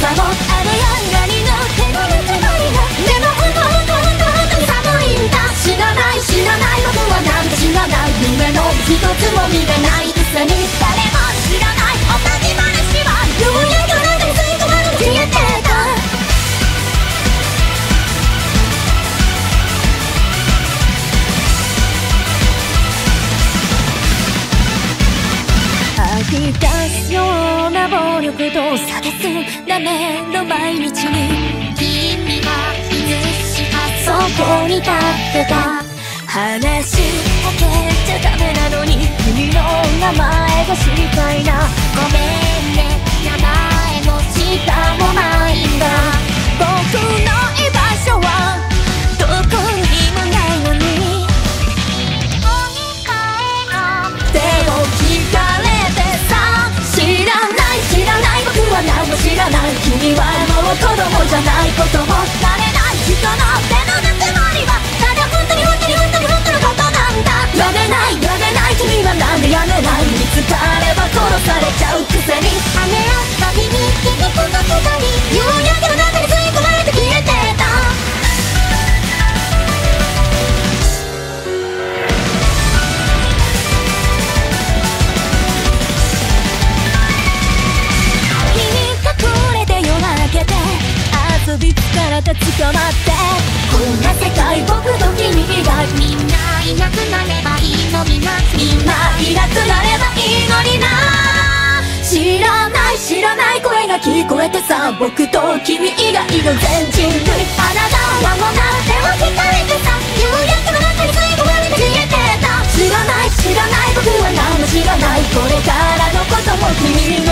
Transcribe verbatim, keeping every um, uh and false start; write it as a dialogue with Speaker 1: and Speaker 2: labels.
Speaker 1: さもあるようにの手のぬくもりがでもほんとほんとほんとほんとに寒いんだ知らない知らない僕はなんか知らない夢の一つも見れないくせに誰も知らないおとぎ話は夕焼けの中に吸い込まれて消えてた吐き出すような暴力と差別なめの毎日に君が傷したそこに立ってた話しかけちゃダメなのに君の名前が知りたいなごめんね名前も下もないんだ僕の居場所はどこにもないのにでも聞かれてさ知らない知らない僕は何も知らない君はもう子供じゃないことも慣れない人の手のぬくもりはただ本当に本当に本当に本当のことなんだやめないやめない君はなんでやめない見つかれば殺されちゃうくせに雨あった日に君との二人夕焼けの中に吸い込まれて消えてた遊び疲れて捕まってこんな世界僕と君以外みんないなくなればいいのになみんないなくなればいいのにな知らない知らない声が聞こえてさ僕と君以外の全人類あなたはもうなんても聞かれてさ夕焼けの中に吸い込まれて消えてた知らない知らない僕は何も知らないこれからのことも君に